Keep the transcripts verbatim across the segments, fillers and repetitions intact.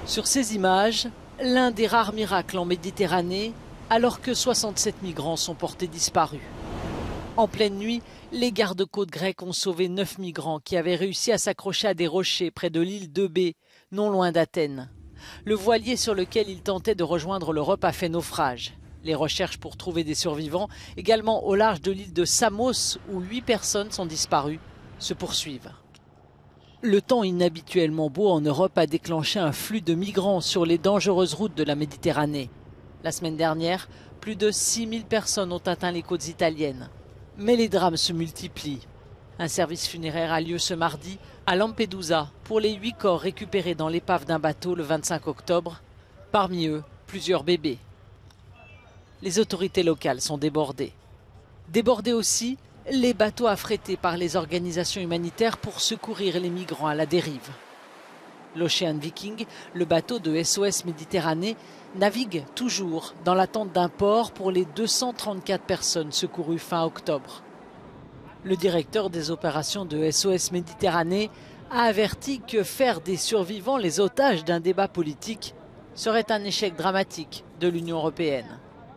Sur ces images, l'un des rares miracles en Méditerranée, alors que soixante-sept migrants sont portés disparus. En pleine nuit, les gardes-côtes grecs ont sauvé neuf migrants qui avaient réussi à s'accrocher à des rochers près de l'île d'Eubée, non loin d'Athènes. Le voilier sur lequel ils tentaient de rejoindre l'Europe a fait naufrage. Les recherches pour trouver des survivants, également au large de l'île de Samos, où huit personnes sont disparues, se poursuivent. Le temps inhabituellement beau en Europe a déclenché un flux de migrants sur les dangereuses routes de la Méditerranée. La semaine dernière, plus de six mille personnes ont atteint les côtes italiennes. Mais les drames se multiplient. Un service funéraire a lieu ce mardi à Lampedusa pour les huit corps récupérés dans l'épave d'un bateau le vingt-cinq octobre. Parmi eux, plusieurs bébés. Les autorités locales sont débordées. Débordés aussi, les bateaux affrétés par les organisations humanitaires pour secourir les migrants à la dérive. L'Ocean Viking, le bateau de S O S Méditerranée, navigue toujours dans l'attente d'un port pour les deux cent trente-quatre personnes secourues fin octobre. Le directeur des opérations de S O S Méditerranée a averti que faire des survivants les otages d'un débat politique serait un échec dramatique de l'Union européenne.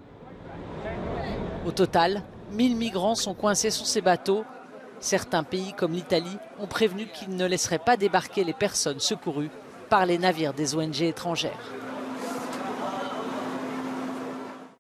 Au total, mille migrants sont coincés sur ces bateaux. Certains pays comme l'Italie ont prévenu qu'ils ne laisseraient pas débarquer les personnes secourues par les navires des O N G étrangères.